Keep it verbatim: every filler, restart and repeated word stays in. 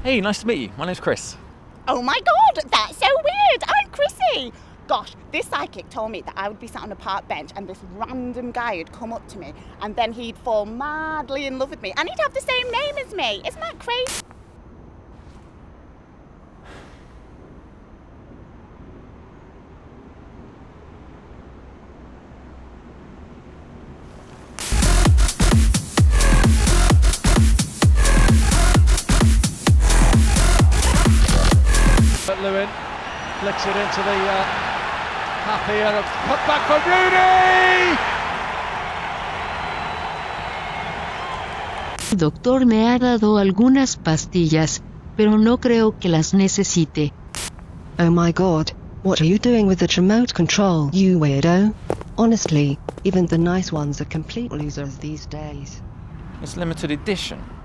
Hey, nice to meet you. My name's Chris. Oh my god, that's so weird. I'm Chrissy. Gosh, this psychic told me that I would be sat on a park bench and this random guy would come up to me and then he'd fall madly in love with me and he'd have the same name as me. Isn't that crazy? But Lewin flicks it into the uh, half here, and a cut back for Rooney! Doctor me ha dado algunas pastillas, pero no creo que las necesite. Oh my god, what are you doing with the remote control, you weirdo? Honestly, even the nice ones are complete losers these days. It's limited edition.